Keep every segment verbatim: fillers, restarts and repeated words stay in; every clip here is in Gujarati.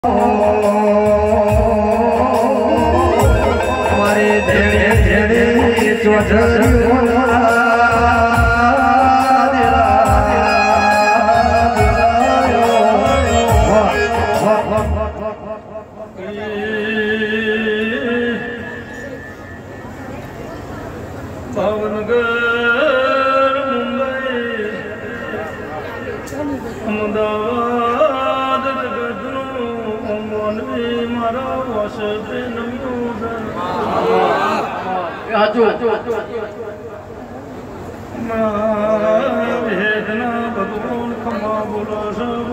ભગવાન ખમા બોલો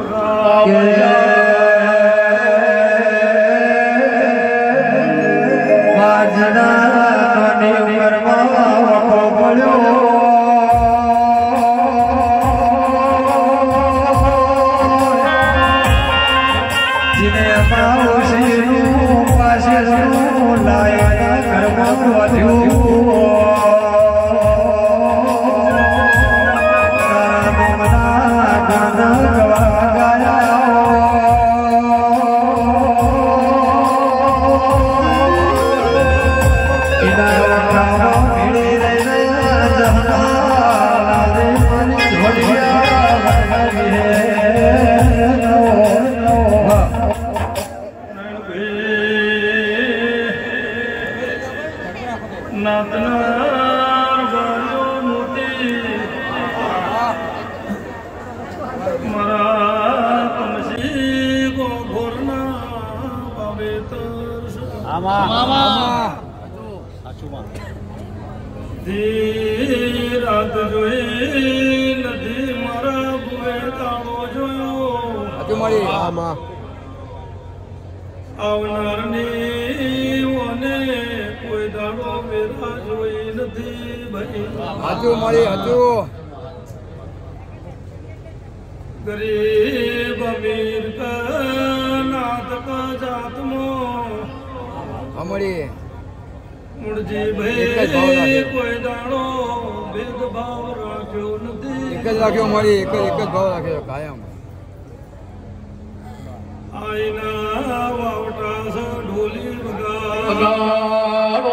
રાત જોઈ નથી મારા ભૂએ તાળો જોયો આવનાર ની ઓને કોઈ દાડો વેરા જોઈ નથી ભાઈ ગરીબ અમીર કા નાથ કા જાતમો મુરજી ભાઈ કોઈ દાડો ભેદભાવ રાખ્યો નથી એક જ રાખ્યો મળી એક જ એક જ ભાવ રાખ્યો કાયમ આઈના વાવટા સ ઢોલી વગાડો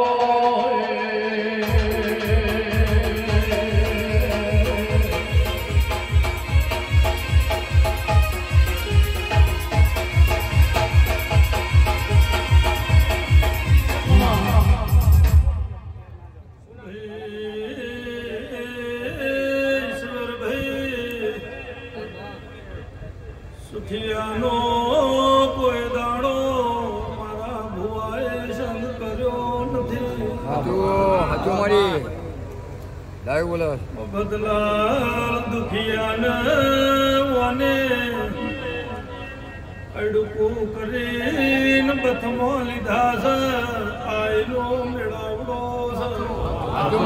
સુખિયાનો કોઈ દાડો મારા ભુવાએ સંગ કર્યો નથી બદલા દુખિયાને વાને અડકું કરીને બથમો લીધા છે આયનો મેળાવડો છે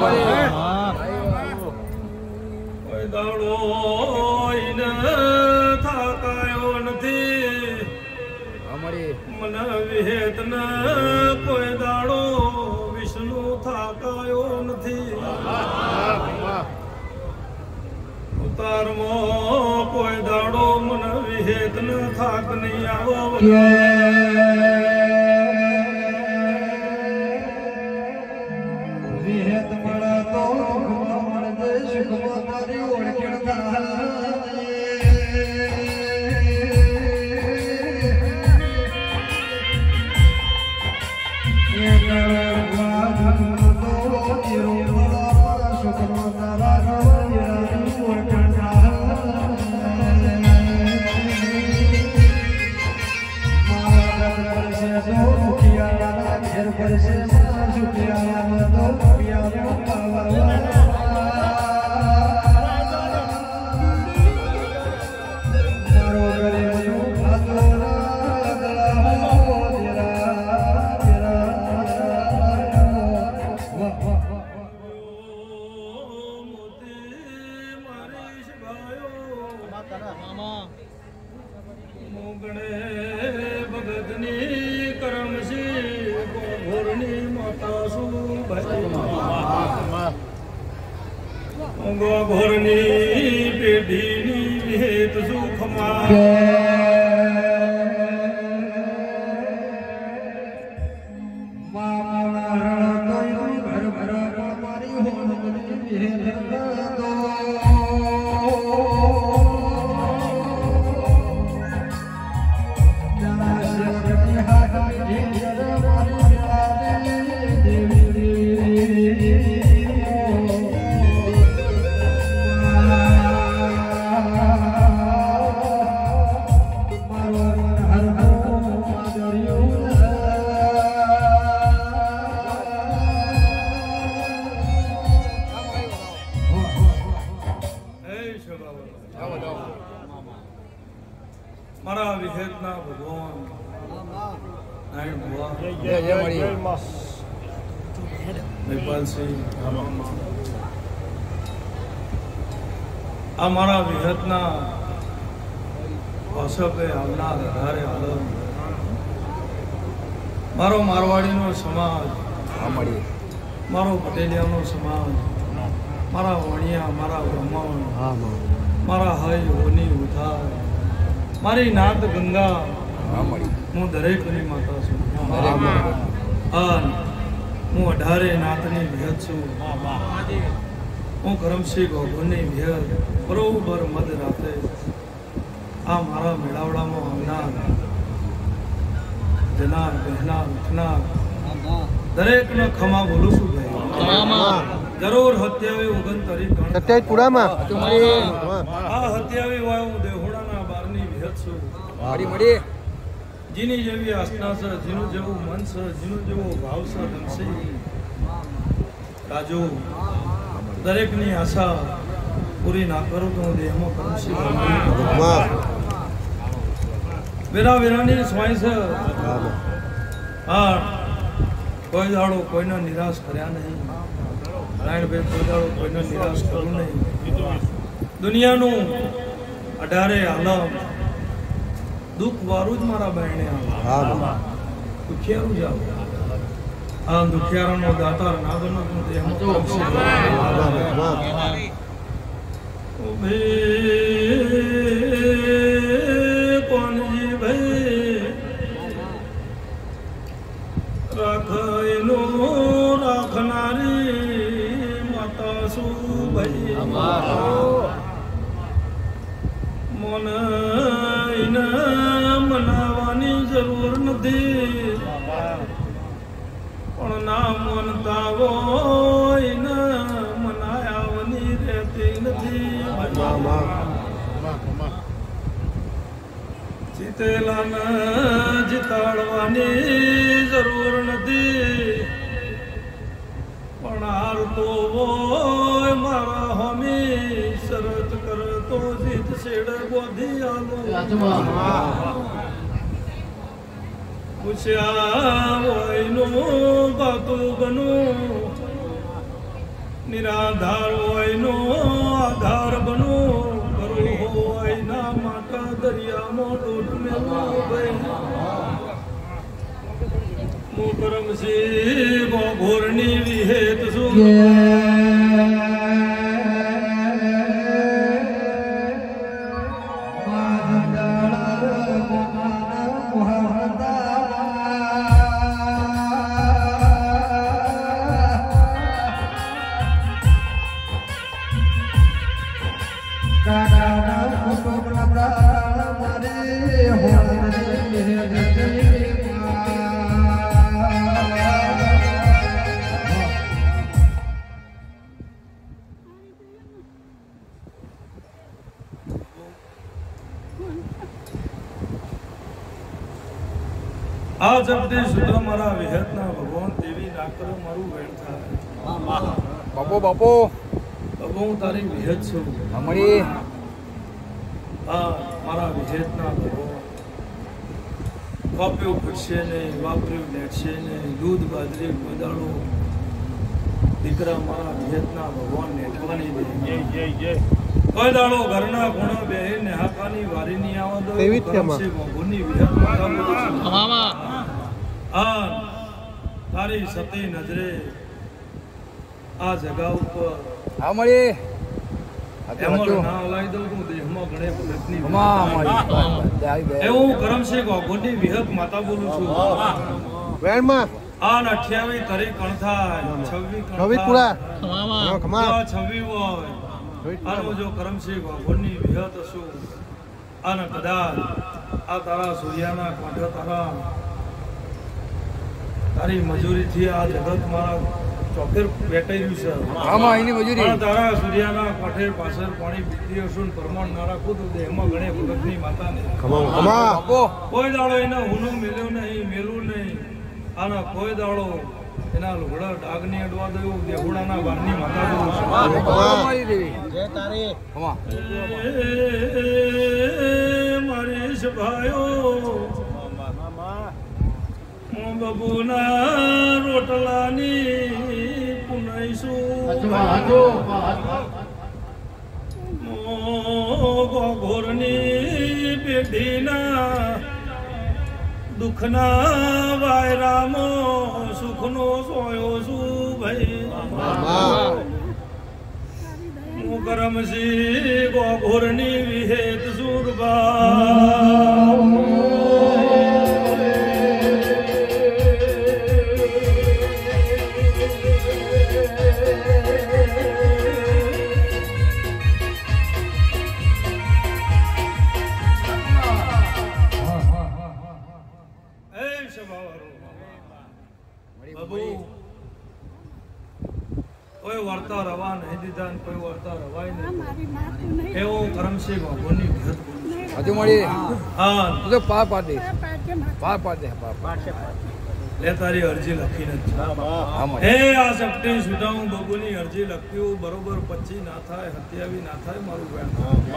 કોઈ દાડો ઈને થાકાયો નથી મને વિહેત ન કોઈ દાડો વિષ્ણુ થાકાયો નથી ઉતારમાં કોઈ દાડો મને વિહેત ન થાક નહીં આવો વિહેત મળે તો મળે સુખ તારી ઓળખણ ઘોરની પેઢીની વિહેત સુખમાં નારાયણ ભુવા જય જય મળી મહિપાલસિંહ આ મારા વિહતના ભાષકે આવનાર અઢારે આલમ મારો મારવાડીનો સમાજ હા મળી મારો પટેલિયાનો સમાજ મારા વણિયા મારા બ્રાહ્મણ હા મારા હય હોની ઉધાર મારી નાત ગંગા હા મળી હું દરેકની માતા છું દરેક અન હું અઢારે નાતની વિહત છું હું કરમસિંહ ગોગોની વિહત બરોબર મધ રાતે આ મારા મેળાવડામાં આવનાર જનાર બહેનાર ઉઠનાર દરેકને ખમા બોલું છું ભાઈ જરૂર હત્યાવી ઓગણતારીખ સત્યાવીસ પુરામાં આ હત્યાવી વાય હું દેહોડાના બારની વિહત છું મળી મળી જીની જેવી આસ્થા છે જીનું જેવું મન છે જીનું જેવો ભાવ છે ધનસિંહ રાજુ દરેકની આશા પૂરી ના કરું તો હું દેહમાં કરમસિંહ વેરા વેરાની સ્વાય છે હા કોઈ દાડો કોઈને નિરાશ કર્યા નહીં નારાયણભાઈ કોઈ દાડો કોઈને નિરાશ કરવું નહીં દુનિયાનું અઢારે આલમ દુઃખ વાળું જ મારા બહેણે આવે દુખિયારું જ આવે આ દુખિયારાનો દાતાર ના બનો તો દેહમાં કરમસિંહ કોનજી ભાઈ રાખેલો રાખનારી માતા શું ભાઈ મને મનાવાની જરૂર નથી પણ ના મનતા હોય ને મનાયાવની રહેતી નથી જીતેલાને જીતાડવાની જરૂર નથી પણ હાર તો હોય મારા હોમી શરત કરતો જીત શેડ બોધી આલો પૂછ્યા હોયનું ગાતું બનું નિરાધાર હોયનું આધાર બનું કરું હોય ના માતા દરિયામાં ડોટ મેળવો હું કરમસિંહ ગોઘોરની વિહેત છું આ જગદી સુધા મારા વિહતના ભગવાન દેવી ના કરો મારું વેણ થાય બાપો બાપો બાપુ હું તારી વિહત છું હા મળી આ મારા વિહતના ભગવાન વાપ્યું ફૂટશે નહીં વાપર્યું લેટશે નહીં દૂધ બાજરી કોદાળો દીકરા મારા વિહતના ભગવાન નેઠવાની દે કોઈ દાડો ઘરના ખૂણા બેહીને હાકાની વારીની આવા દો કરમસિંહ ગોગોની વિહત માતા આ તારી સતી નજરે આ જગા ઉપર હા મળી એમાં ના હલાઈ દઉં તું દેહમાં ગણે ભગતની હા મળી એવું કરમસિંહ ગોગોની વિહત માતા બોલું છું વેણમાં આ અઠ્યાવીસ તારીખ કણથાય છવ્વીસ છવ્વીસ પુરા છવ્વીસ હોય આનું જો કરમસિંહ ગોગોની વિહત હશું અને કદાચ આ તારા સૂર્યાના કાંઠે તારા તારી મજૂરીથી આ જગત મારા ચોફેર વેટાઈ રહ્યું છે આમાં એની મજૂરી પણ તારા સૂર્યાના કાંઠે પાછળ પાણી બીતી હશું ને પ્રમાણ ના રાખું તો દેહમાં ગણે ભગતની માતાને બાપો કોઈ દાડો એને હુનું મેલ્યું નહીં મેલું નહીં આના કોઈ દાડો એના લુગડા ડાગ ની અડવા દઉં દેહુડાના બારની માતા બોલું છું મળી દેવી જય તારી મારી સભાયો બબુના રોટલાની પુનઈશું ઘોરની પેઢીના દુઃખના વાયરામો સુખનો સોયો છું ભાઈ હું કરમસી ગોઘોરની વિહેત સુરબા કોઈ વર્તા રવા નહીં દીધા કોઈ વર્તા રવાય નહીં એવું કરમસિંહ ભગવાનની વિહત હજુ મળી હા તો પા પાડે પા પાડે પા પાડે લે તારી અરજી લખીને હે આ સપટી સુધાઉં બબુની અરજી લખ્યું બરોબર પચી ના થાય સત્યાવી ના થાય મારું વેણ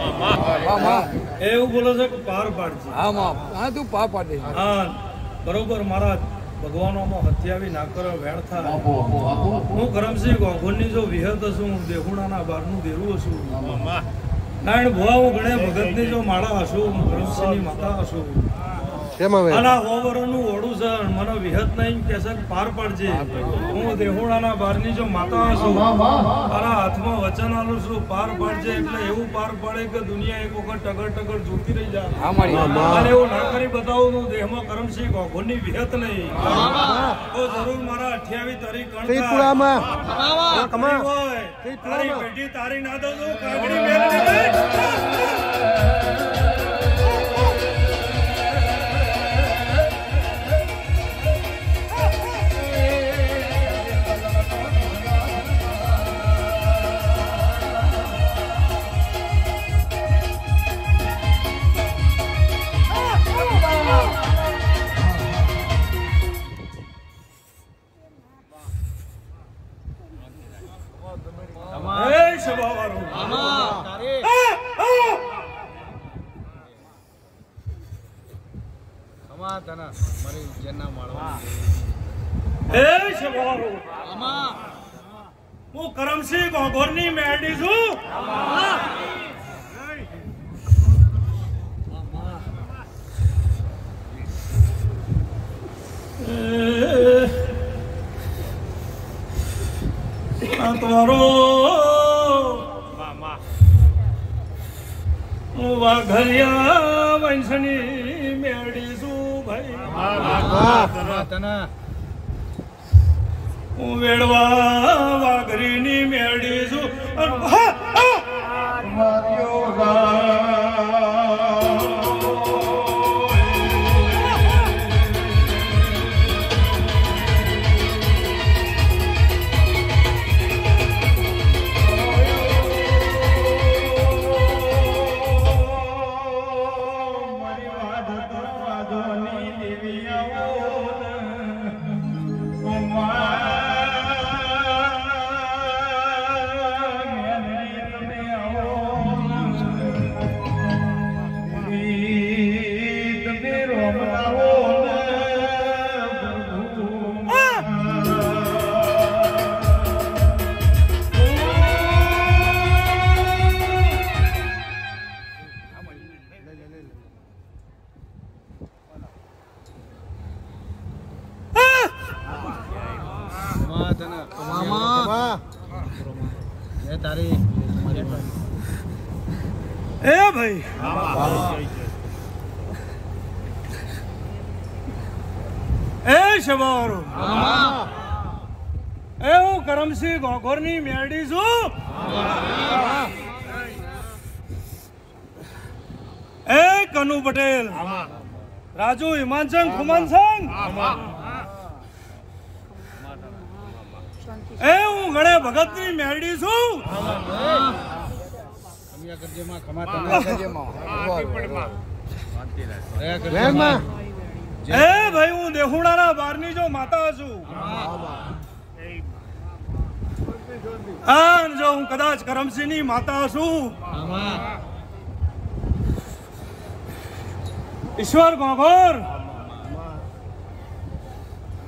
એવું બોલો છે કે પાર પાડજે હા માં હા તું પા પાડે હા બરોબર મારા ભગવાનોમાં હત્યાવી ના કરો વેણ થાય હું કરમસિંહ ગોઘોરની જો વિહત હશું દેહુણાના બારનું દેરું હશું નારાયણ ભુવા હું ગણે ભગતની જો માળા હશું હું કરમસિંહની માતા હશું આના હોવરનું ઓળું છે મને વિહત નહીં કે છે પાર પાડજે હું દેહુણાના બારની જો માતા હશું મારા હાથમાં વચન આલું છું પાર પાડજે એટલે એવું પાર પાડે કે દુનિયા એક વખત ટગર ટગર જોતી રહી જાય અને એવું ના કરી બતાવું હું દેહમાં કરમસિંહ ગોઘોરની વિહત નહીં તો જરૂર મારા અઠ્યાવીસ તારીખ ત્રિપુરામાં હોય તારી પેઢી તારી ના દઉં છું કાગડી મેળવી હું કરમસિંહ ગોઘોરની મેરડી છું તમારો હું વાઘરિયા વંશની મેરડી છું ભાઈ હું વેડવા વાઘરીની મેરડી છું એ ભાઈ એ શબારો એ હું કરમસિંહ ગોઘોરની મેરડી છું એ કનુ પટેલ રાજુ હિમાંસંગ ખુમાનસંગ એ હું ગણે ભગતની મેરડી છું એ ભાઈ હું દેહુણાના બારની જો માતા છું હા જો હું કદાચ કરમસિંહની માતા છું ઈશ્વર ગોઘોર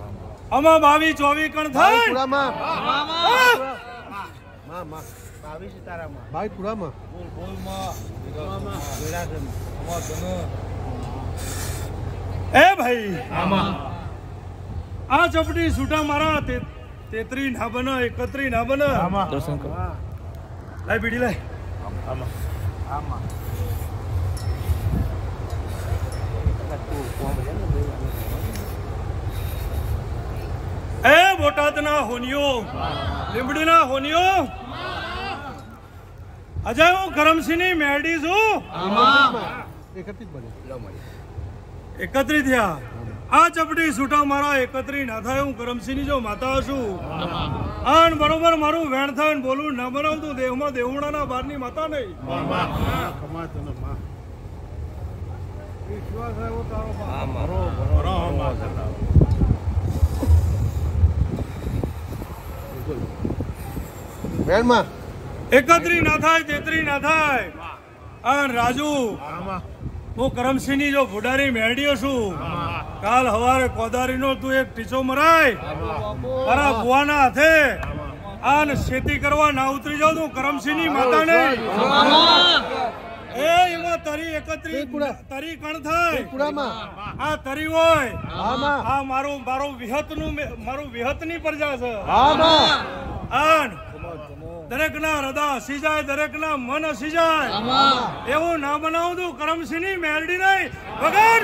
આમાં બાવી ચોવી કણ થાય પુરામાં હા? માં માં બાવીસ તારામાં બાવીસ પુરામાં બોલ બોલ માં વેરાસન એ ભાઈ આમાં આ ચપટી છૂટા મારા તેત્રી ના બને એકત્રી ના બને દર્શન કરો લાય બીડી લાય આમાં આમાં એ બોટાદના હોનિયો લીંબડીના હોનિયો અજય હું કરમસિંહની મેરડી છું એકત્રીસ બને એકત્રી થયા આ ચપટી છૂટા મારા એકત્રી ના થાય હું કરમસિંહની જો માતા છું આન બરોબર મારું વેણ થાય ને બોલું ના બનાવતું દેહમાં દેવણાના બારની માતા નહીં કમાતો ને માં વિશ્વાસ આવ્યો તારો હા મારો બરોબર વેણમાં એકત્રી ના થાય તેત્રી ના થાય આન રાજુ આમાં હું કરમસિંહની જો ફુડારી મેળ્યો છું કાલ હવારે કોદારીનો તું એક ટીચો મરાય મારા બુવાના હાથે આન ખેતી કરવા ના ઉતરી જાવ તું કરમસિંહની માતા નહીં એ એમાં તરી એકત્રી તરી કણ થાય પુરામાં આ તરી હોય આમાં આ મારું મારું વિહતનું મારું વિહતની પ્રજા છે આમાં આન દરેકના હૃદય હસી જાય દરેકના મન હસી જાય એવું ના બનાવું તું કરમસિંહની મેરડી નહીં વગર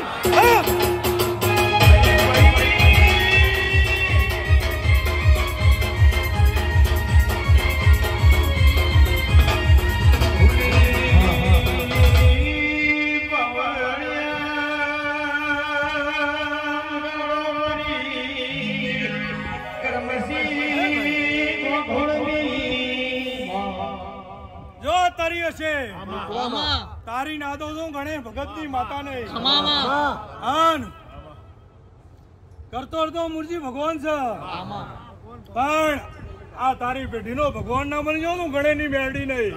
જો તારી હશે તારી નાદો તું ગણેશ ભગતની માતા નહીં આન કરતો તો મુરજી ભગવાન છે પણ આ તારી પેઢીનો ભગવાન ના બની જાવ તું ગણેશની મેરડી નહીં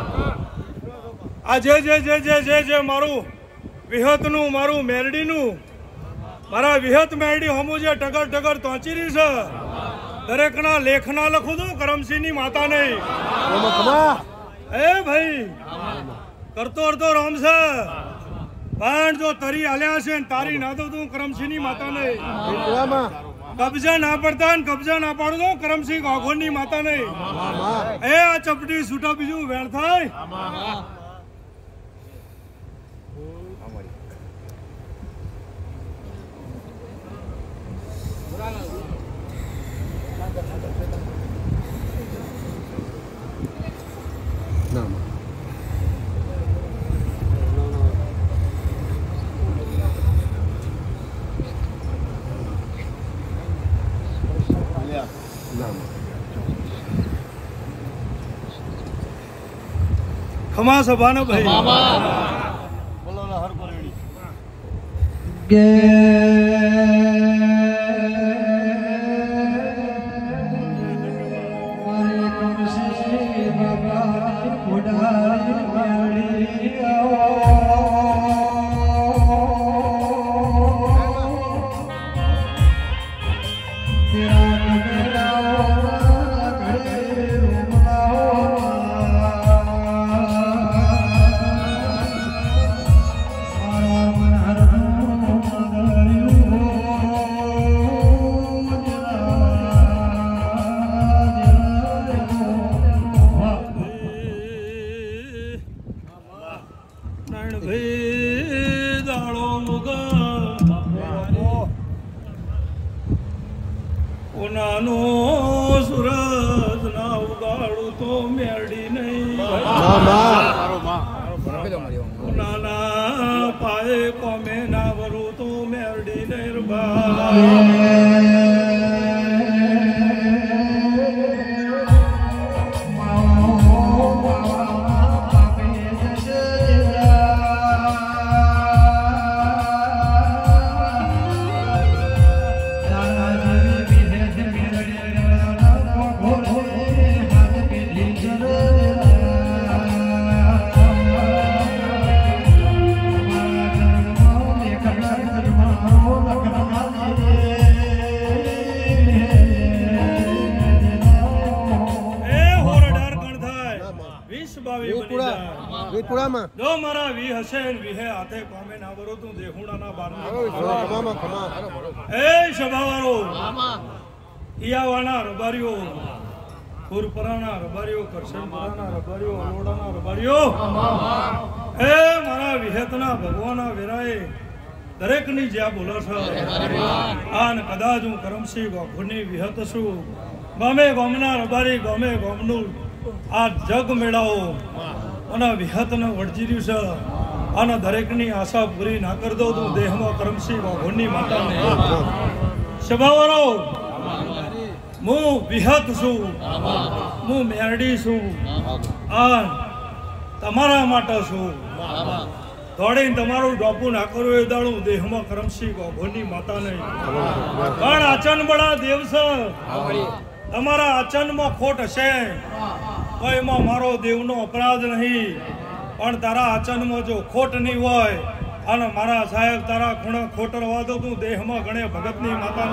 આ જે જે જે જે જે જે મારું વિહતનું મારું મેરડીનું મારા વિહત મેરડી હમું જે ટગર ટગર તોંચી રહી છે દરેકના લેખના લખું તું કરમસિંહની માતા નહીં એ ભાઈ કરતો અડધો રામ છે પણ જો તરી હાલ્યા છે તારી ના દો તું કરમસિંહની માતા નહીં કબજા ના પડતા ને કબજા ના પાડો તો કરમસિંહ ગાંગોળની માતા નહીં એ આ ચપટી છૂટા બીજું વેણ થાય ખમા સભાનો ભાઈ બોલો ને હર કોરેડી નાનો સુરજ ના ઉગાડું તો મેરડી નહીં નાના પાયે કોમે ના વરું તો મેરડી નહીં પુરામાં જો મારા વી હશે ને વિહે હાથે પામે ના બરો તું દેહુડાના બારના ખમામાં ખમા એ સભાવાળો ઈયાવાના રબારીઓ પુરપરાના રબારીઓ કરશનપરાના રબારીઓ અલોડાના રબારીઓ એ મારા વિહેતના ભગવાના વેરાએ દરેકની જ્યાં બોલો છો આન કદાચ હું કરમસિંહ ગોખુની વિહત છું ગામે ગામના રબારી ગામે ગામનું આ જગ મેળાઓ અને વિહતને વળજી રહ્યું છે અને દરેકની આશા પૂરી ના કરી દઉં તું દેહમાં કરમસિંહ ગોખુની માતાને સભાવાળો હું વિહત છું હું મેરડી છું આ તમારા માટે છું દોડીને તમારું ડોપું ના કરવું એ દાડું દેહમાં કરમસિંહ ગોખુની માતાને પણ આચનબળા દેવ છે તમારા આચનમાં ખોટ હશે તો એમાં મારો દેવનો અપરાધ નહીં પણ તારા આચનમાં જો ખોટ નહીં હોય અને મારા સાહેબ તારા ખૂણે ખોટરવા દો તું દેહમાં ગણે ભગતની માતાને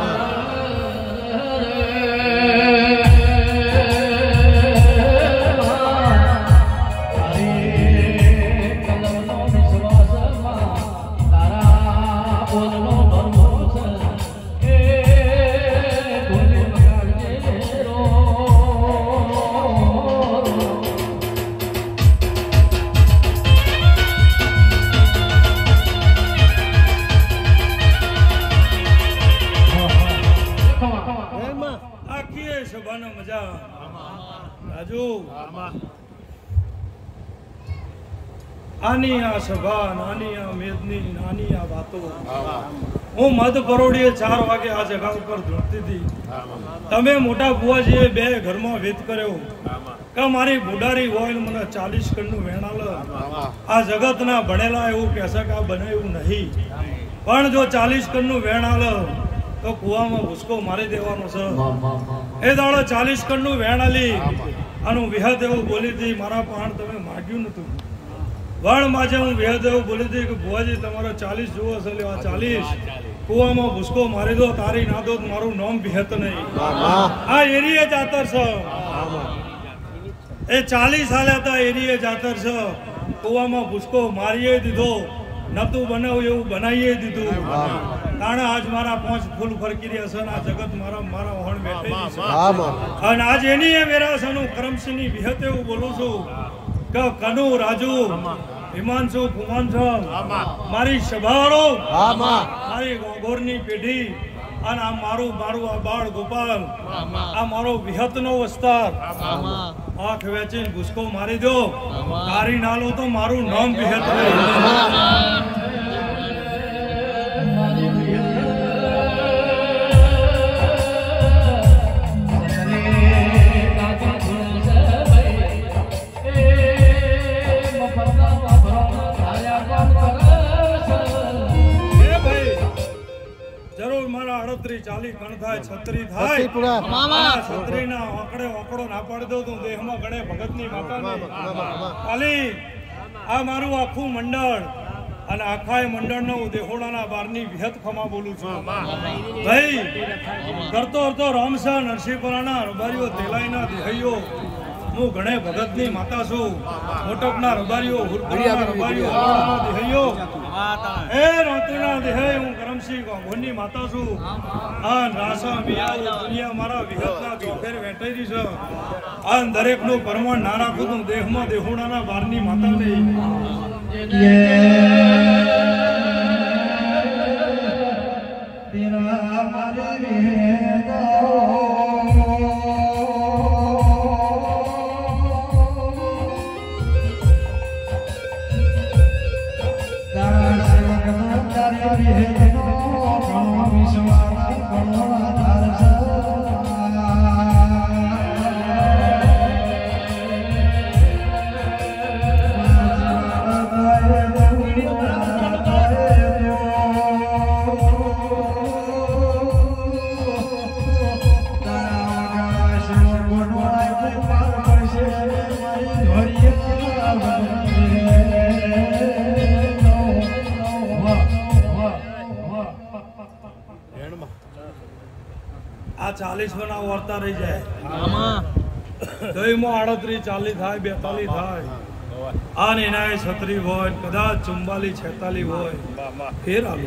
આની આ સભા નાની આ મેદની નાની આ વાતો હું મધ પરોડીએ ચાર વાગે આ જગા ઉપર ધૂળતી હતી તમે મોટા બુવાજીએ બે ઘરમાં વેદ કર્યો કે મારી બુડારી હોય મને ચાલીસ કણનું વેણાલ આ જગતના ભણેલા એવું કહેશે કે આ બનાવ્યું નહીં પણ જો ચાલીસ કણનું વેણાલ તો કુવામાં ભૂસકો મારી દેવાનો છે એ દાડો ચાલીસ કણનું વેણાલી આનું વિહત એવું બોલી હતી મારા પાણ તમે માગ્યું નતું વણ માજે હું વિહત એવું બોલી હતી કે ભુવાજી તમારો ચાલીસ જુઓ છે આ ચાલીસ કુવામાં ભૂસકો મારી દો તારી ના દો મારું નામ વિહત નહીં આ એરીએ જાતર છે એ ચાલીસ હાલે હતા એરીએ જાતર છે કુવામાં ભૂસકો મારીએ દીધો નતું બનાવું એવું બનાવીએ દીધું તાણે આજ મારા પાંચ ફૂલ ફરકી રહ્યા છે આ જગત મારા મારા વહણ બેઠેલી છે અને આજ એની એ વેરાસનું કરમસિંહની વિહત એવું બોલું છું કે કનુ રાજુ હિમાંશુ કુમાંશુ મારી સભાવાળો મારી ગોગોરની પેઢી અને આ મારું મારું આ બાળ ગોપાલ આ મારો વિહતનો વિસ્તાર આંખ વેચીને ભૂસકો મારી દો તારી નાલો તો મારું નામ વિહત નહીં ચાલી કણ થાય છત્રી થાય છત્રી ના ઓકડે ઓકડો ના પાડી દો તું દેહમાં ગણે ભગતની માતાને ખાલી આ મારું આખું મંડળ અને આખા મંડળનો દેહોડાના બારની વિહત ખમા બોલું છું ભાઈ કરતો કરતો રામસા નરસિંહપરાના રબારીઓ તેલાઈના દેહૈયો હું ગણે ભગતની માતા છું મોટપના રબારીઓ હુરપુરાના રબારીઓ દેહૈયો એ રોતના દેહે હું કરમસિંહ ગોખુની માતા છું આ રાસા મિયાઓ દુનિયા મારા વિહતના ચોફેર વેટાઈ છે આ દરેકનું પરમાણ ના રાખું તું દેહમાં દેહોડાના બારની માતા નહીં તેરા મારે ચાલીસ મના વર્તા રહી જાય દહીંમાં આડત્રીસ ચાલીસ થાય બેતાલીસ થાય આ એનાય છત્રી હોય કદાચ ચુમ્બાલી છેતાલી હોય ફેર આલુ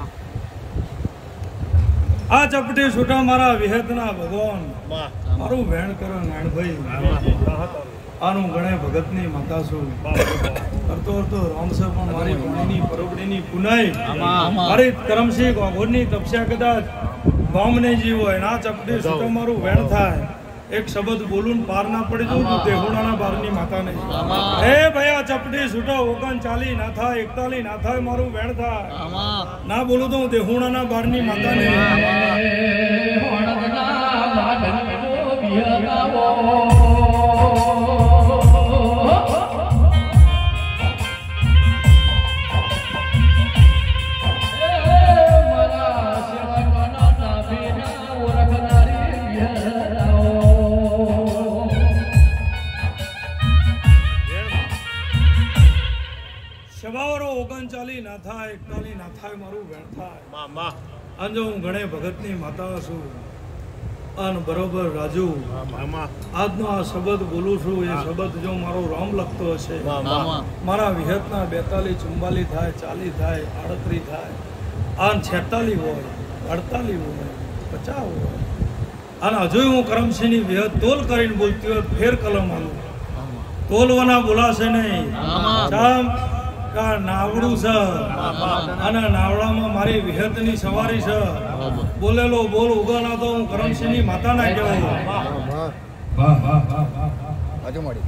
આ ચપટી છૂટા મારા વિહેતના ભગવાન મારું વેણ કરો નાણભાઈ આનું ગણે ભગતની માતા છું કરતો કરતો રામસે પણ મારી ભણીની પરોબડીની પુનાઈ મારી કરમસિંહ ગોગોરની તપસ્યા કદાચ ગામને જીવ હોય ના ચપટી છૂટા મારું વેણ થાય એક શબ્દ બોલું પાર ના પડી જવું તું દેહુણાના બારની માતા નહીં હે ભાઈ આ ચપટી છૂટા ઓગણ ચાલી ના થાય એકતાલી ના થાય મારું વેણ થાય ના બોલું તો હું દેહુણાના બારની માતા નહીં ઓગણચાલી ના થાય એકતાલી ના થાય મારું વેણ થાય અંજો હું ગણે ભગતની માતા છું અને બરોબર રાજુ આજનો આ શબ્દ બોલું છું એ શબ્દ જો મારો રામ લખતો હશે મારા વિહતના બેતાલી ચુમ્બાલી થાય ચાલી થાય આડત્રી થાય અને છેતાલી હોય અડતાલી હોય પચાસ હોય અને હજુ હું કરમસિંહની વિહત તોલ કરીને બોલતી હોય ફેર કલમ આલું તોલવાના બોલાશે નહીં નાવડું છે અને નાવડામાં મારી વિહતની સવારી છે બોલેલો બોલ ઉગાના તો હું કરમસિંહની માતા ના કહેવાય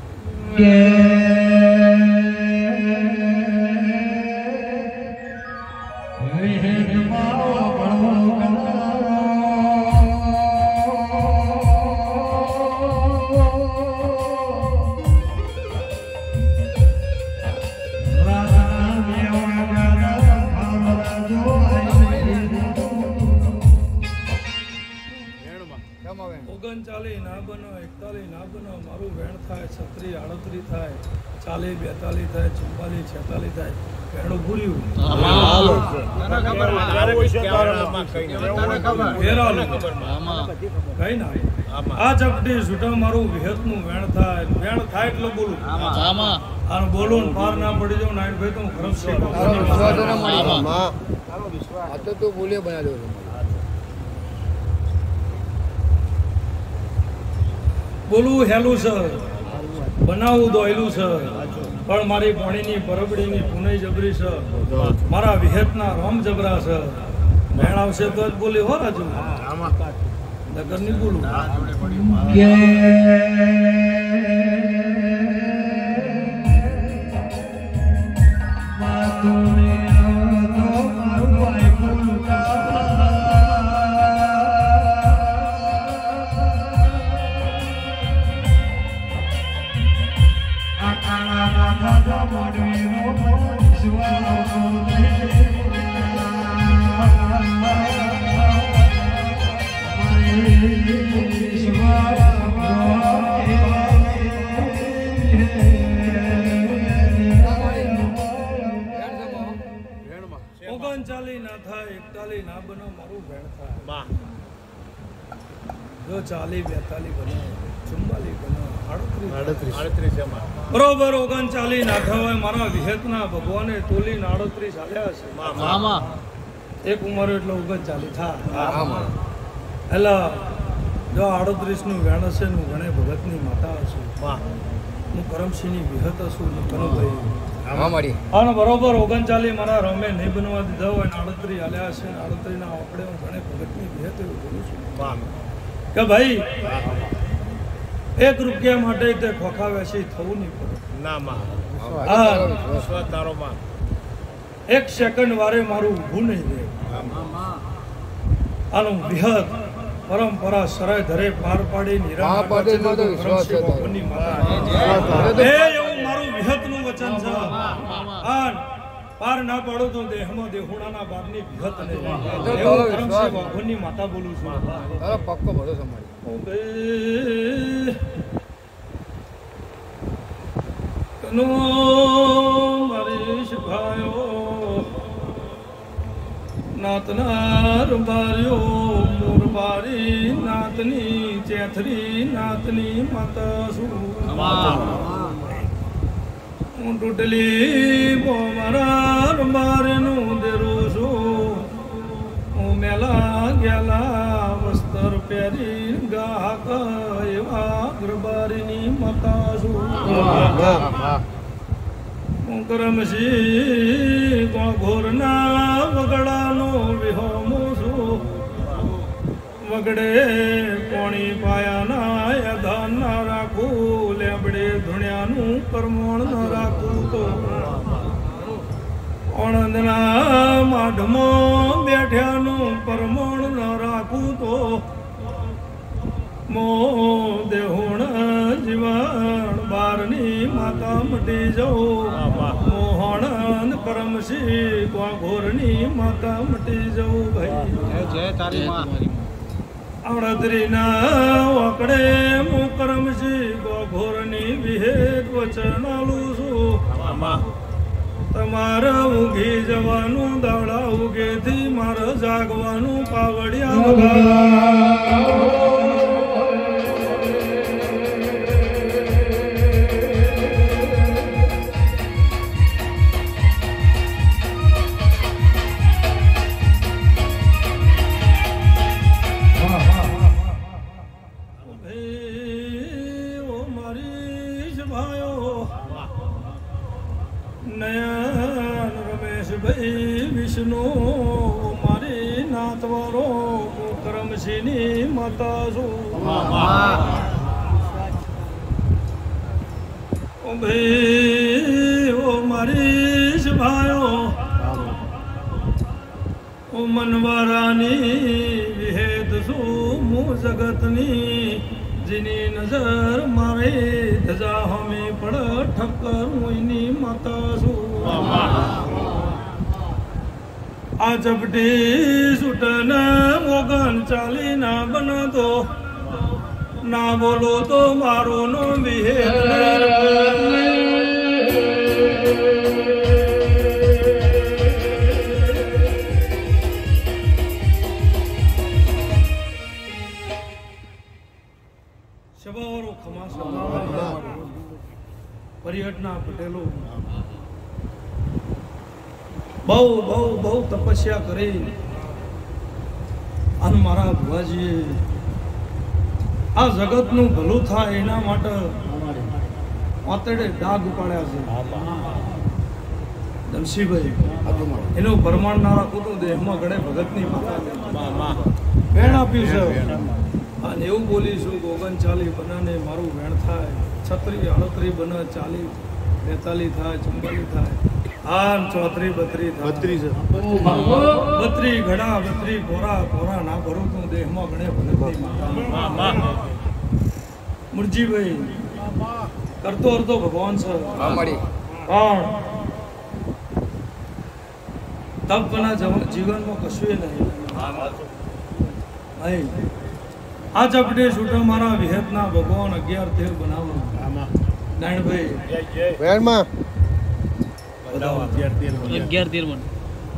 ઓગણચાલી ના બનો એકતાલી ના બનો મારું વેણ થાય છત્રી આડત્રી થાય ચાલી બેતાલી થાય ચુમ્બાલી છેતાલી થાય વેણું ભૂલ્યું કઈ ના આ ચપટી છૂટા મારું વિહતનું વેણ થાય વેણ થાય એટલે બોલું અને બોલું પાર ના પડી જાઉં નાઈટ ભાઈ તો હું ખરબ તો બોલે બનાવ્યો બોલવું હેલું છે બનાવવું દોયલું છે પણ મારી પાણીની પરબડીની પુનઈ જબરી છે મારા વિહેતના રોમ જબરા છે મેળ આવશે તો જ બોલી હો રાજુ નગર ની બોલું ઓગણચાલી ના થાય એકતાલી ના બનો મારું વેણ થાય જો ચાલી બેતાલી બનો ચુમ્બાલી બનો આડત્રીસ બરોબર ઓગણચાલી ના થવાય મારા વિહેતના ભગવાને તોલી આડત્રીસ ચાલ્યા છે એક ઉંમર એટલે ઓગણચાલી થાય એટલે જો આડત્રીસ નું વેણ હશે હું ગણે ભગતની માતા હશું હું કરમસિંહની વિહત હશું કનુભાઈ અને બરોબર ઓગણચાલી મારા રમે નહીં બનવા દીધા હોય ને આડત્રી હાલ્યા હશે ને આડત્રી ના આપણે હું ગણે ભગતની વિહત એવું બોલું છું કે ભાઈ એક રૂપિયા માટે તે ખોખા વેસી થવું નહીં પડે એક સેકન્ડ વારે મારું ઊભું નહીં રહે આનું વિહત પરંપરા સરાય ધરે પાર પાડી એવું મારું વિહતનું વચન છે પાર ના પાડો તો દેહમાં દેહુણાના બાપની વિહત ને ભગવાનની માતા બોલું છું પક્કો ભરો કનો મારી શિખાયો નાતના રૂબાર્યો મોરબારી નાતની ચેથરી નાતની માતા શું હું તૂટલી મારા મારનું દેરું છું હું મેલા ગેલા વસ્ત્ર પહેરી ગાહક એવા ગરબારીની માતા છું હું કરમશી ઘોરના વગડાનો વિહોમો છું વગડે કોણી પાયાના યધાન ના રાખું લેબડે ધુણ્યાનું પરમોણ ન રાખું તો ઓણંદના માઢમાં બેઠ્યાનું પરમોણ ન રાખું તો મો દેહુણ જીવન બારની માતા મટી જવું મોહણ કરમશી ઘોરની માતા મટી જવું ભાઈ જય તારી માં અડતરીના વકડે હું કરમશી ઘોરની વિહેત વચનાલું છું તમારે ઊંઘી જવાનું દાડા ઉગેથી મારે જાગવાનું પાવડિયા વગર નયન રમેશભાઈ વિષ્ણુ મારી નાથવારો કરમશીની માતા છું ઓ ભાઈ ઓ મારી ભાઈઓ ઓ મનવારાની વિહેદ છું હું જગતની जिनी नजर मारे धजा हमें पड़ ठक्कर मोइनी माता सु आ जबटी सुटन मोगन चाली ना बना दो ना बोलो तो मारो नो विहेद પરિહટના પટેલો બહુ બહુ બહુ તપસ્યા કરી અને મારા ભુવાજીએ આ જગતનું ભલું થાય એના માટે આતડે ડાગ ઉપાડ્યા છે ધનશીભાઈ એનું પ્રમાણ ના રાખું તો દેહમાં ગળે ભગતની માતા વેણ આપ્યું છે અને એવું બોલીશું કે ઓગણચાલીસ બનાને મારું વેણ થાય છત્રી અડત્રી બને ચાલીસ બેતાલીસ થાય ચુમ્બાલીસ થાય આમ ચોત્રી બત્રી બત્રી છે બત્રી ઘડા બત્રી કોરા કોરા ના ભરું તું દેહમાં ગણે ભગતની મુરજીભાઈ કરતો અર્ધો ભગવાન છે પણ તપના જીવનમાં કશું નહીં આ ચપટે છૂટો મારા વિહેતના ભગવાન અગિયાર તેર બનાવો નારાયણભાઈ વેણમાં અગિયાર તેર મન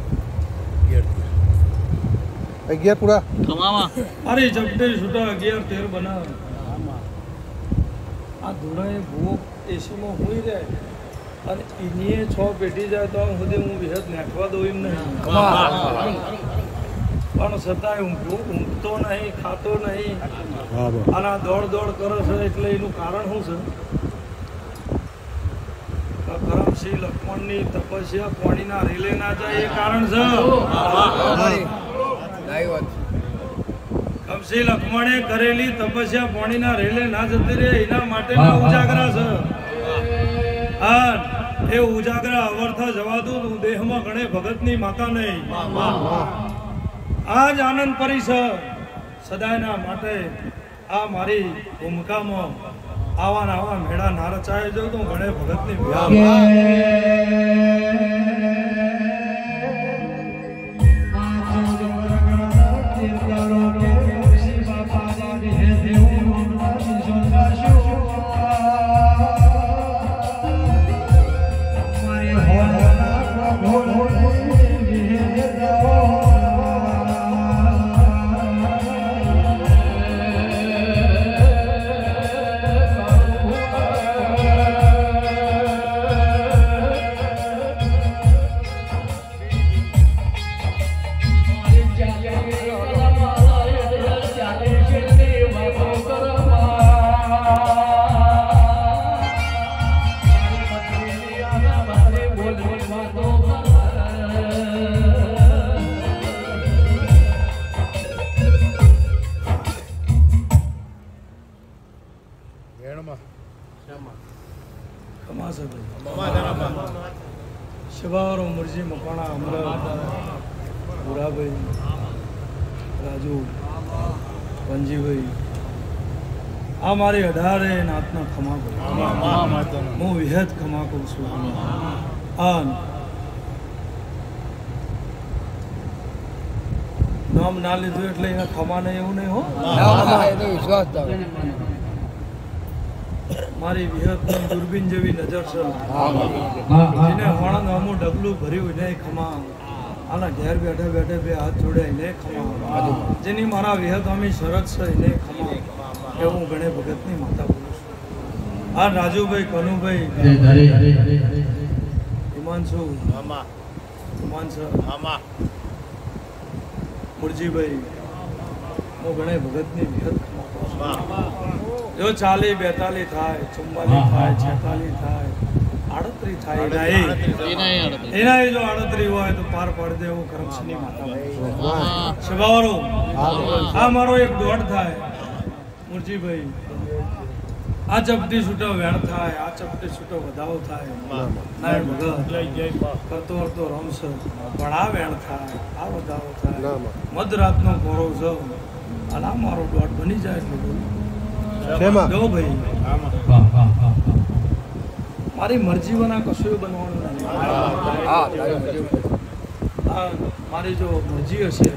અગિયાર પૂરા કમાવા અરે ચપટે છૂટો અગિયાર તેર બનાવ આ ધોળાએ ભૂવો એસીમાં હોઈ રહે અને એની છ પેટી જાય તો સુધી હું વિહેત નાખવા દઉં એમ નહીં પણ છતાંય ઊંઘું ઊંઘતો નહીં ખાતો નહીં અને દોડ દોડ કરે છે એટલે એનું કારણ શું છે કરમસિંહ લક્ષ્મણની તપસ્યા પાણીના રીલે ના જાય એ કારણ છે કરમસિંહ લક્ષ્મણે કરેલી તપસ્યા પાણીના રેલે ના જતી રહે એના માટે ઉજાગરા છે હા એ ઉજાગરા અવર્થા જવા દઉં હું દેહમાં ગણે ભગતની માતા નહીં આજ આનંદ પરિસર સદાયના માટે આ મારી ભૂમિકામાં આવા ને આવા મેળા ના રચાય જો તો ગણે ભગતની અમાસ શિવારો મુરજી મકવાણા અમરાવ ભૂરાભાઈ રાજુ વંજીભાઈ આ મારી અઢારે નાતના ખમા કરું હું વિહત ખમા કરું છું આ નામ ના લીધું એટલે એના ખમા નહીં એવું નહીં હો વિશ્વાસ મારી વિહતની દૂરબીન જેવી નજર છે જેને હણંગ અમુક ડબલું ભર્યું એને ખમા આના ઘેર બેઠા બેઠા બે હાથ જોડ્યા એને ખમા જેની મારા વિહત અમી શરત છે એને ખમા એવું ગણે ભગતની માતા બોલું છું આ રાજુભાઈ કનુભાઈ હિમાંશુ હિમાંશુ મુરજીભાઈ હું ગણે ભગતની વિહત ખમા જો ચાલી બેતાલી થાય ચુમ્માલી થાય છેતાલી થાય આડત્રી થાય એના જો આડત્રી હોય તો પાર પાડી દેવું કરમસિંહની માતા શિવાવાળો આ મારો એક દોડ થાય મુરજીભાઈ આ ચપટી છૂટો વેણ થાય આ ચપટી છૂટો વધાવો થાય નારાયણ ભગત કરતો કરતો રમશ પણ આ વેણ થાય આ વધાવો થાય મધરાતનો કોરો છે અને આ મારો દોડ બની જાય એટલે બોલું જો ભાઈ મારી મરજી બના કશું બનવાનું નહીં મારી જો મરજી હશે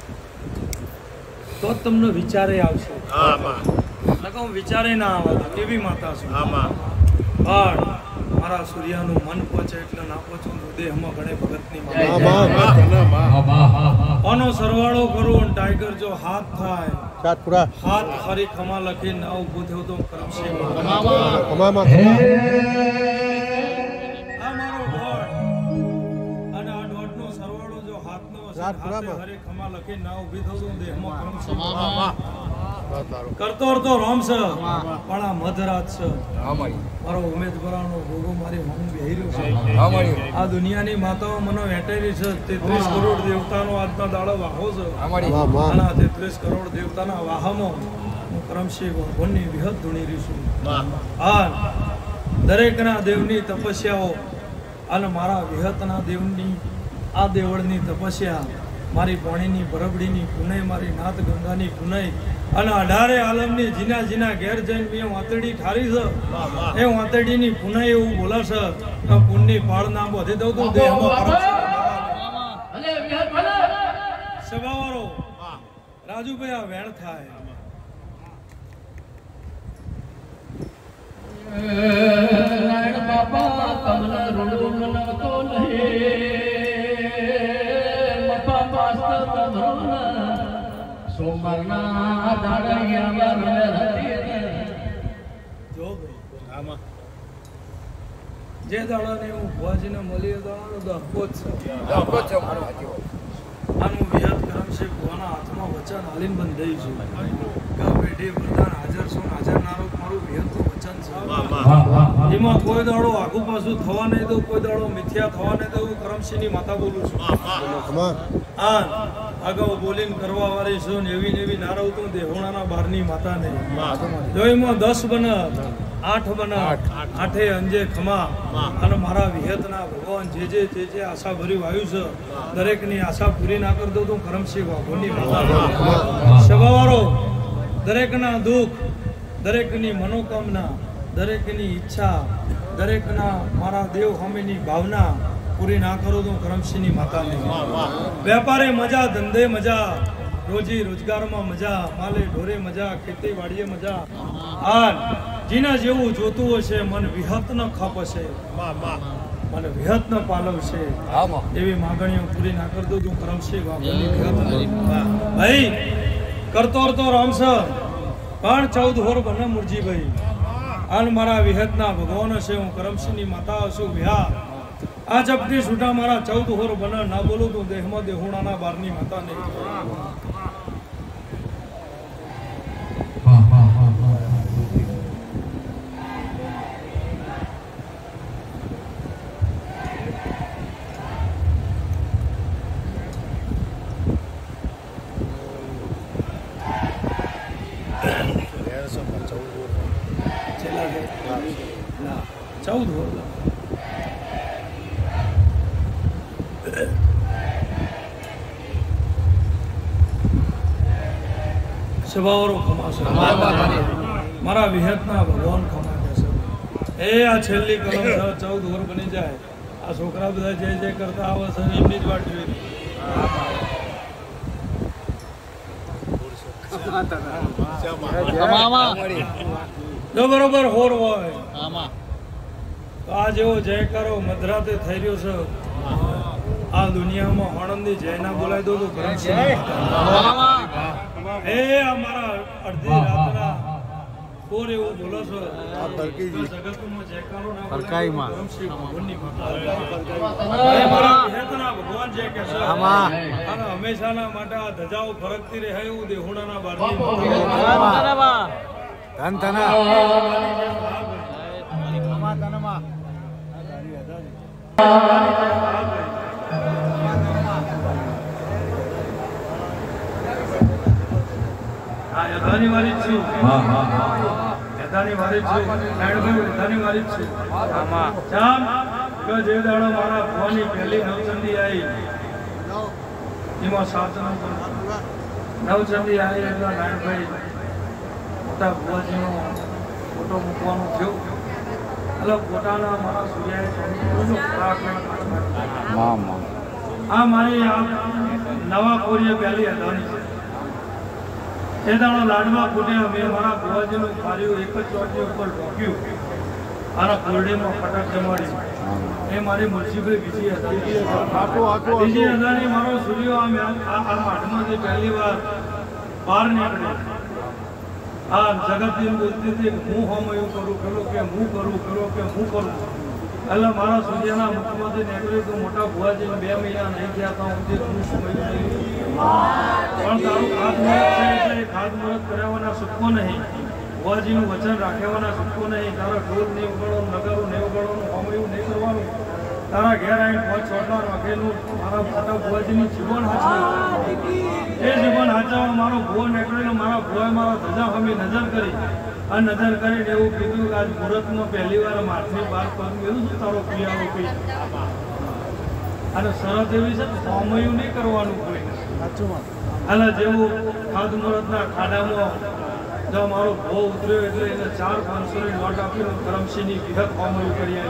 તો તમને વિચારે આવશે લગાઉ વિચારે ના આવે તો કેવી માતા છું પણ મારા સૂર્યનું મન પહોંચે એટલે ના પહોંચું દેહમાં ગણે ભગતની આનો સરવાળો કરું અને ટાઈગર જો હાથ થાય હાથ ખરી ખમા લખી ના ઉભું થયું તો કરમસિંહ આ મારો દોડ અને આ દોડનો સરવાળો જો હાથનો હશે હાથે ખરી ખમા લખી ના ઉભી થયું તો દેહમાં કરમસિંહ કરતો કરતો રોમસ પણ આ મધરાત છે મારો ઉમેદવારનો ભોગો મારી હું બેહી રહ્યો છે આ દુનિયાની માતાઓ મને વેટેલી છે તેત્રીસ કરોડ દેવતાનો આજનો દાડો વાહો છે અને તેત્રીસ કરોડ દેવતાના વાહમાં હું કરમસિંહ ભગવાનની વિહત ધૂણી રહી છું આ દરેકના દેવની તપસ્યાઓ અને મારા વિહતના દેવની આ દેવળની તપસ્યા મારી પાણીની બરબડીની પુનઈ મારી નાથ ગંગાની પુનઈ અને અઢારે આલમની જીના જીના ઘેર જઈને મેં વાતડી ઠારી છે એ વાતડીની પુનઈ એવું બોલાશે કે પુનની પાળ ના બધી દઉં તો દેહમાં સભાવાળો રાજુભાઈ આ વેણ થાય બાપા કમલા રૂડ નતો સોમવારના જે દાડાને હું ભુવાજીને મળી દાડાનો દહકો જ છે આનું વિહત કરમસિંહ ભુવાના હાથમાં વચન હાલીને બંધાઈ છું કે પેઢી પ્રધાન હાજર છું હાજરનારો મારું વિહતનું વચન છે એમાં કોઈ દાડો આગુ પાછું થવા નહીં દઉં કોઈ દાડો મિથ્યા થવા નહીં દઉં કરમસિંહની માતા બોલું છું આ અગાઉ બોલીને કરવા વાળી છું એવી એવી નારવતું દેહોણાના બારની માતા નહીં જો એમાં દસ બને આઠ બને આઠે અંજે ખમા અને મારા વિહતના ભગવાન જે જે જે જે આશા ભર્યું આવ્યું છે દરેકની આશા પૂરી ના કરી દઉં તો કરમસિંહ વાઘોની માતા સભાવાળો દરેકના દુઃખ દરેકની મનોકામના દરેકની ઈચ્છા દરેકના મારા દેવ સામેની ભાવના પૂરી ના કરો તો કરમસિંહની માતા નહીં વેપારે મજા ધંધે મજા રોજી રોજગારમાં મજા માલે ઢોરે મજા ખેતી વાડીએ મજા આ જીના જેવું જોતું હશે મન વિહત ન ખપ હશે મને વિહત ન પાલવ છે એવી માંગણીઓ પૂરી ના કરી દઉં છું કરમસિંહ ભાઈ કરતો કરતો રામસ પણ ચૌદ હોર બને મુરજીભાઈ આન મારા વિહતના ભગવાન હશે હું કરમસિંહની માતા હશું વિહા આ ચપટી છૂટા મારા ચૌદ હોર બને ના બોલું તું દેહમાં દેહુણાના બારની માતા નહીં ચૌદ વર્ષ સવારો ખમાશે મારા વિહતના ભગવાન ખમા છે એ આ છેલ્લી કલમ ચૌદ વર્ષ બની જાય આ છોકરા બધા જે જે કરતા આવે છે એમની જ વાત જોઈ જો બરોબર હોર હોય તો આ જેવો જયકારો મધરાતે થઈ રહ્યો છે આ દુનિયામાં આણંદી જયના બોલાવી દો તો એ અમારા અડધી રાતના કોર એવું બોલો છો જગતમાં જયકારો ના ભગવાન જે કે છે અને હંમેશાના માટે આ ધજાઓ ફરકતી રહે એવું દેહુણાના બારની ધન ધના હા યદાની વારી છું હા હા યદાની વારી છું નાયણભાઈ યદાની વારી છું આમાં જામ કે જે દાડો મારા ભવાની પહેલી નવચંદી આવી એમાં સાત નવચંદી આવી એટલે નાયણભાઈ મોટા ભુવાજીનો ફોટો મૂકવાનો થયો એટલે પોતાના મારા સૂર્યાએ આ મારી નવા કોરીએ પહેલી યદાની છે એ દાડો લાડવા ફૂટ્યા મેં મારા ભુવાજીનું કાર્યું એક જ ચોટી ઉપર ઢોક્યું અને કોરડીમાં ફટક જમાડી એ મારી મુનસીભાઈ બીજી હતી બીજી હજારની મારો સૂર્યો આ માઠમાંથી પહેલી વાર બહાર નીકળ્યો આ જગતની બોલતી હતી હું હમ એવું કરું પેલો કે હું કરું પેલો કે હું કરું એટલે મારા સૂર્યના મુખમાંથી નીકળ્યું તો મોટા ભુવાજીને બે મહિના નહીં ગયા તો હું શું સમય નહીં પણ તારું ખાતમુહૂર્ત છે એટલે એ ખાતમુહૂર્ત કરાવવાના છૂટકો નહીં ભુવાજીનું વચન રાખવાના છૂટકો નહીં તારા ઢોલ નહીં ઉગાડવાનું નગારું નહીં ઉગાડવાનું અમયું નહીં કરવાનું તારા ઘેર આવીને પાંચ છોડવાનું વગેરેનું મારા મોટા ભુવાજીની જીવન હાચવી એ જીવન હાચવવા મારો ભુવો નીકળેલો મારા ભુવાએ મારા ધજા સામે નજર કરી આ નજર કરીને એવું કીધું કે આજ મુહૂર્તમાં પહેલી વાર માથની બહાર પગ એવું શું તારો પિયારો પી અને શરત એવી છે અમયું નહીં કરવાનું કોઈ એટલે જેવું ખાધ મુહૂર્તના ખાડામાં જો મારો ભો ઉતર્યો એટલે એને ચાર પાંચસો ની નોટ આપી કરમસિંહની વિહત કોમળી કરી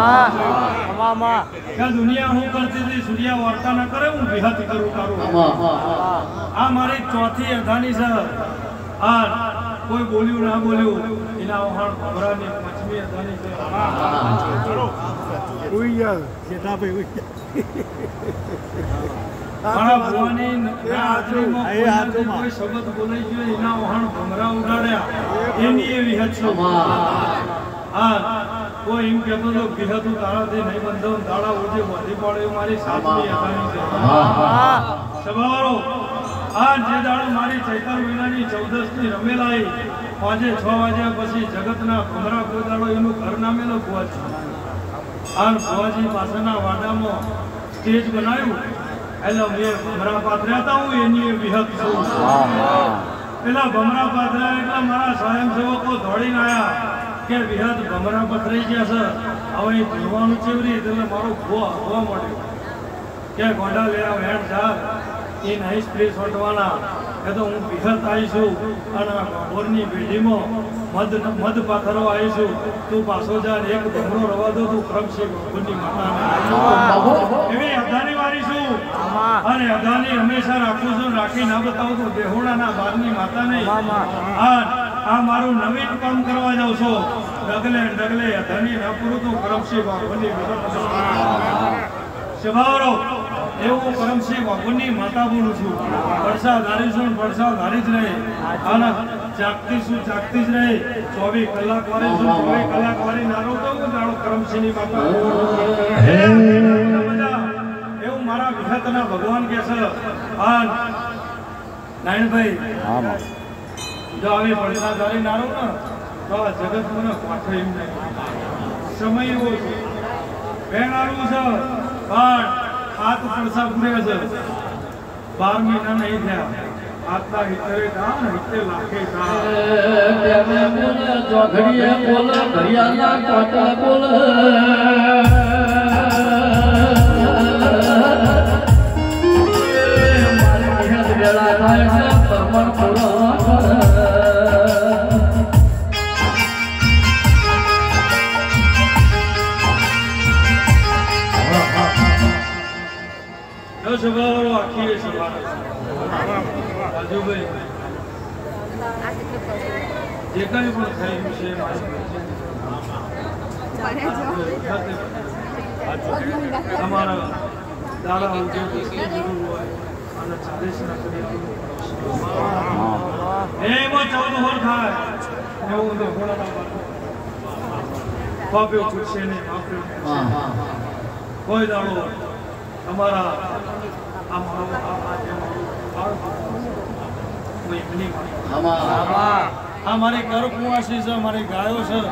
દુનિયા હું કરતી હતી સૂર્યા વાર્તા ના કરે હું વિહત કરું તારું આ મારી ચોથી અધાની છે આ કોઈ બોલ્યું ના બોલ્યું એના વહાણ ખબરાની પાંચમી અધાની છે મારા ભુવાની કોઈ શબ્દ બોલાઈ ગયો એના વહાણ ભમરા ઉડાડ્યા એની એ વિહત છે હા કોઈ એમ કહેતો તો વિહતું તારાથી નહીં બંધો દાડા ઓછી વધી પડે મારી સાતમી અધાની છે સવારો આ જે દાડો મારી ચૈતર મહિનાની ચૌદસ ની રમેલાઈ પાંચે છ વાગ્યા પછી જગતના ભમરા કોઈ દાડો એનું ઘર નામેલો ભુવાજી આ ભુવાજી પાસેના વાડામાં સ્ટેજ બનાવ્યું એટલે મેં ભમરા પાથર્યા હતા હું એની વિહત છું પેલા ભમરા પાથર્યા એટલે મારા સ્વયંસેવકો દોડીને આવ્યા કે વિહત ભમરા પથરાઈ ગયા છે હવે એ ભૂલવાનું ચેવરી એટલે મારો ભૂ આવવા મળ્યો કે ગોંડા લેવા વેણ ચાર એ નહીં સ્પ્રે છોટવાના એ તો હું વિહત આવીશું અને ગોરની પેઢીમાં મધ મધ પાથરો આવીશું તું પાછો જા એક ભમરો રવા દો તું ક્રમશે ગોરની માતા એવી અધાની વારી છું અને અધાની હંમેશા રાખું છું રાખી ના બતાવું તો દેહોડાના બારની માતા નહીં આ મારું નવીન કામ કરવા જાઉં છો ડગલે ડગલે અધાની ના પૂરું તો ક્રમશે ગોરની સ્વભાવરો એવું કરમસિંહ વાઘુની માતા બોલું છું પડસા ધારી છું પડસા ધારી જ રહે અને જાગતી છું જાગતી જ રહે ચોવીસ કલાક વાળી છું ચોવીસ કલાક વાળી નારો તો હું જાણું કરમસિંહની માતા એવું મારા વિહતના ભગવાન કે છે આ નાયણભાઈ જો આવી પડસા ધારી નારો ને તો આ જગત મને પાછો એમ સમય એવો છે બેનારું છે પણ હાથ પડસા પૂર્યા છે બાર મહિના નહીં થયા આટલા હિતરે દાન હિતે લાખે દાન તેમે બોલ ચોઘડીએ બોલ ઘડિયાળના કાંટા બોલ મારી મહેનત વેળા થાય છે પરમણ પૂરા સભાવાળો આખી સભા રાજુભાઈ જે કઈ પણ થયું છે તમારા દાડા ઉદ્યોગની જરૂર હોય અને ચાલીસ ના કરી એમાં ચૌદ હોર થાય એવું તો ઘોડાના પાપ્યો છૂટશે નહીં પાપ્યો કોઈ દાડો તમારા આ મારી કરકુવાસી છે મારી ગાયો છે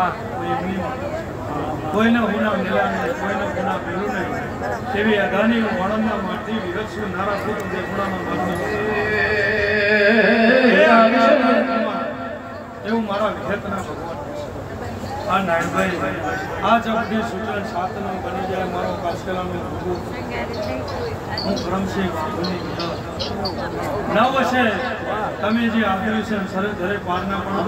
કોઈને હુના મેળા નહીં કોઈને ગુના પેલું નહીં એવી અદાની વણના માટી વિરક્ષું નારા પૂત જે ગુણામાં એવું મારા વિહેતના ભગવાન આ નાયણભાઈ આ જબડી સૂચન સાતનો બની જાય મારો કાસ્કેલાનો ભૂ હું પરમસિંહ નવ છે તમે જે આપ્યું છે સરે ધરે પારના પણ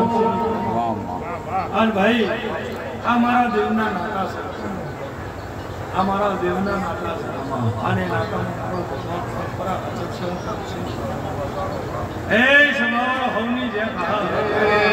અને ભાઈ આ મારા દેવના નાતા છે આ મારા દેવના નાતા છે અને નાતામાં મારો ભગવાન પરંપરા અચક્ષ છે હે સમાવ હવની જે કહા